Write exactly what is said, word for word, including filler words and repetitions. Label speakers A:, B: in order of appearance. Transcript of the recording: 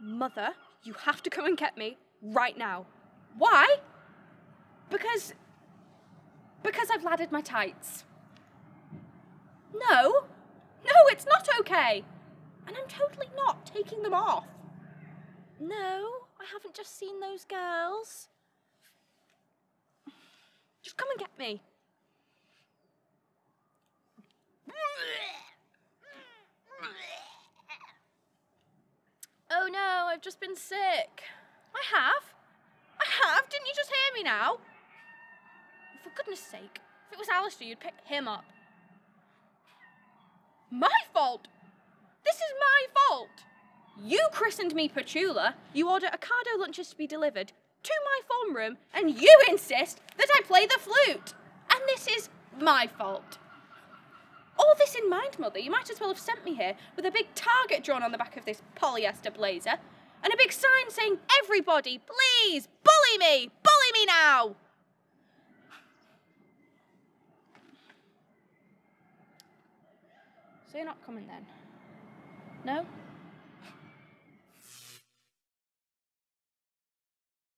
A: Mother, you have to come and get me right now. Why? Because... Because I've laddered my tights. No. No, it's not okay. And I'm totally not taking them off. No, I haven't just seen those girls. Just come and get me. Oh no, I've just been sick. I have. I have. Didn't you just hear me now? For goodness sake, if it was Alistair, you'd pick him up. My fault? This is my fault. You christened me Petula, you order Ocado lunches to be delivered to my form room, and you insist that I play the flute. And this is my fault. All this in mind, Mother, you might as well have sent me here with a big target drawn on the back of this polyester blazer and a big sign saying, everybody, please, bully me, bully me now. So you're not coming then? No?